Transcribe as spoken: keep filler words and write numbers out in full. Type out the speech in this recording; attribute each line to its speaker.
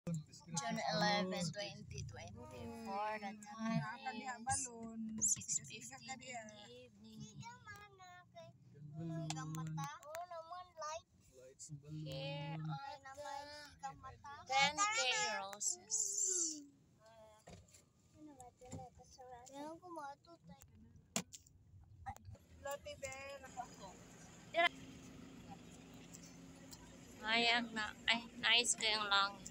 Speaker 1: June eleventh, twenty twenty-four. The time is six fifteen in the evening. Here are the ten K roses. Ayan na. Ay, nice kayong langit.